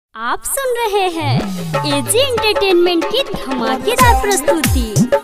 आप सुन रहे हैं एजी एंटरटेनमेंट की धमाकेदार प्रस्तुति।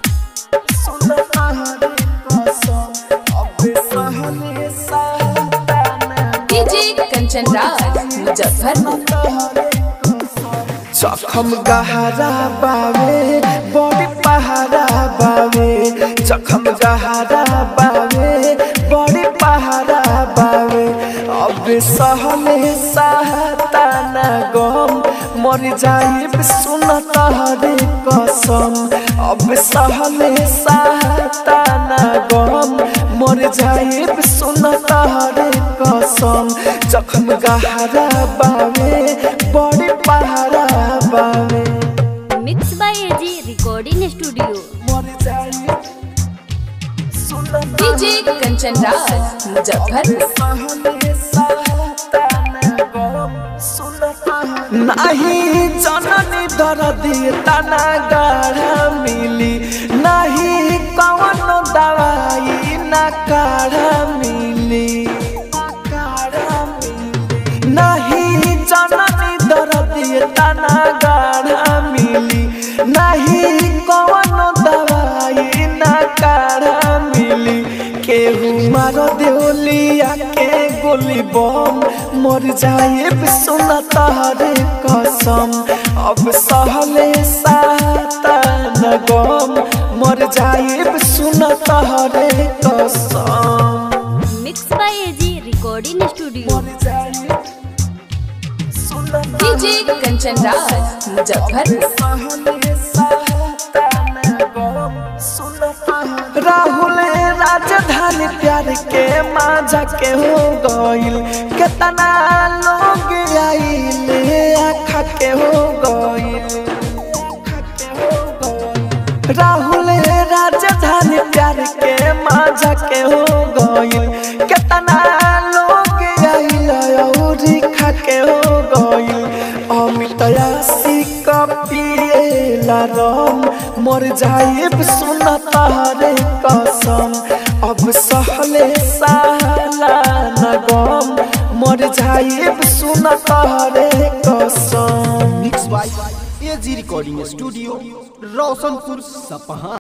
डीजे कंचन राज मुजफ्फरपुर। जखम गहरा बावे बड़ी पहाड़ा बावे, जखम गहरा बावे बड़ी पहाड़ा बावे। अब सहले सहता न गम मर जाइब सुन तहरे कसम। अब सहले सहता न गम मर जाइब सुन तहरे कसम। जखम गहरा बावे बड़ी पहाड़ा बावे। Mix by AG recording studio. DJ Kanchan Raj Muzaffarpur. नहीं जननी दर्दी तना गाढ़ा मिली, नहीं कौन दवाई ना काढ़ा मिली। नहीं जननी दर्दी तना गाढ़ा मिली, नहीं कौन दवाई ना काढ़ा मिली। केहू मार देवलिया के गोली बम मर जाए सुन तहरे कसम। अब सहले सहता न गम मर जाए सुन तहरे कसम। Mix by AG recording studio. DJ Kanchan Raj Muzaffarpur. Rahul राजधानी प्यार के माजा के हो गइल, केतना लोग आइले आखा के हो गइल। राहुल राजधानी प्यार के माजा के हो गइल, केतना लोग आइले औरी खा के हो गइल। अमित आशिक पिएला रम मर जाइब सुन तहरे कसम। अब सहले सहला न गम मर जाइब सुन तहरे कसम। Mix by AG recording studio, Roshanpur Sapaha.